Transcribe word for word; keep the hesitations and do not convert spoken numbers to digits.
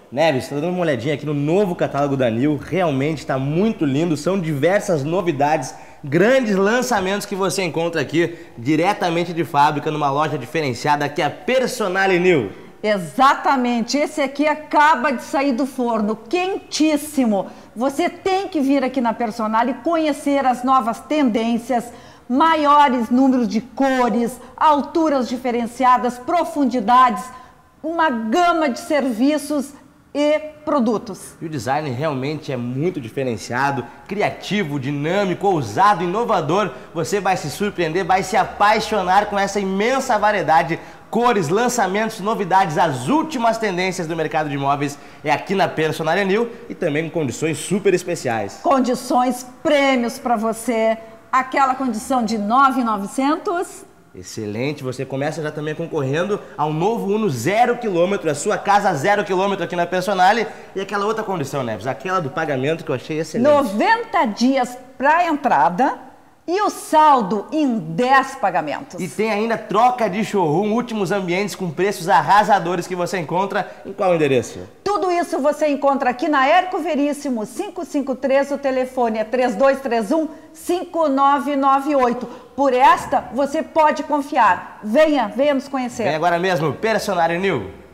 Neves, está dando uma olhadinha aqui no novo catálogo da Nil, realmente está muito lindo, são diversas novidades, grandes lançamentos que você encontra aqui diretamente de fábrica, numa loja diferenciada que é a Personale Nil. Exatamente, esse aqui acaba de sair do forno, quentíssimo. Você tem que vir aqui na Personale e conhecer as novas tendências, maiores números de cores, alturas diferenciadas, profundidades, uma gama de serviços e produtos. E o design realmente é muito diferenciado, criativo, dinâmico, ousado, inovador. Você vai se surpreender, vai se apaixonar com essa imensa variedade, cores, lançamentos, novidades, as últimas tendências do mercado de imóveis é aqui na Personale Nil e também com condições super especiais. Condições, prêmios para você, aquela condição de nove mil e novecentos. Excelente, você começa já também concorrendo ao novo Uno zero quilômetro, a sua casa zero quilômetro aqui na Personale. E aquela outra condição, Neves, aquela do pagamento que eu achei excelente. noventa dias para entrada e o saldo em dez pagamentos. E tem ainda troca de showroom, últimos ambientes com preços arrasadores que você encontra em qual endereço? Tudo isso você encontra aqui na Érico Veríssimo quinhentos e cinquenta e três, o telefone é três dois três um, cinco nove nove oito. Por esta, você pode confiar. Venha, venha nos conhecer. Vem agora mesmo, Personale Nil.